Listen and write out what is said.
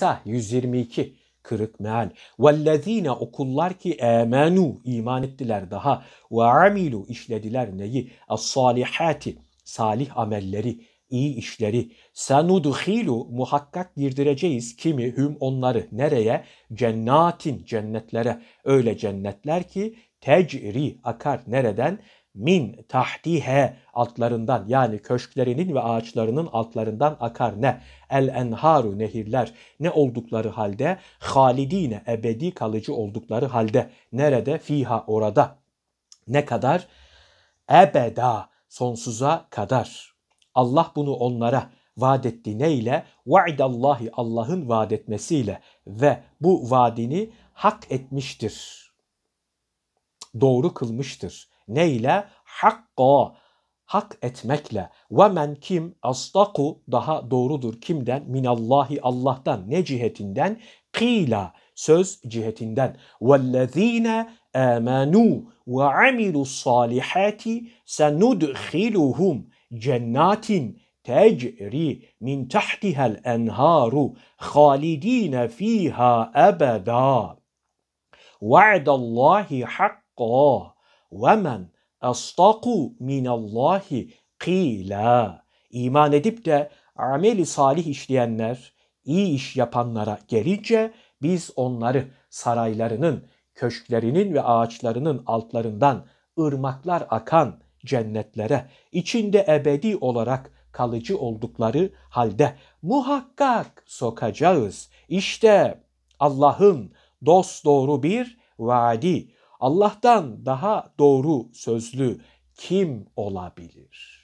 Nisa 122 kırık meal. Vellezine okullar ki amenu iman ettiler daha ve amilu işlediler neyi? As-salihati salih amelleri, iyi işleri. Senudhilu muhakkak girdireceğiz kimi hüm onları nereye? Cennatin cennetlere. Öyle cennetler ki tecri akar nereden? Min tahtihe altlarından yani köşklerinin ve ağaçlarının altlarından akar ne? El enharu nehirler ne oldukları halde? Halidine ebedi kalıcı oldukları halde. Nerede? Fiha orada. Ne kadar? Ebeda sonsuza kadar. Allah bunu onlara vaat etti neyle? Va'idallahi Allah'ın vaat etmesiyle ve bu vaadini hak etmiştir. Doğru kılmıştır. Neyle? Hakka hak etmekle. Ve men kim asdaku daha doğrudur kimden? Minallahi Allah'tan ne cihetinden? Kila söz cihetinden. Vellezine amanu ve amilus salihati senudkhiluhum cennatin tecri min tahtihal enharu halidine fiha ebeda. Va'dallahi hakka ve men astaku minallahi qila. İman edip de ameli salih işleyenler, iyi iş yapanlara gelince biz onları saraylarının, köşklerinin ve ağaçlarının altlarından ırmaklar akan cennetlere, içinde ebedi olarak kalıcı oldukları halde muhakkak sokacağız. İşte Allah'ın dosdoğru bir vaadi. Allah'tan daha doğru sözlü kim olabilir?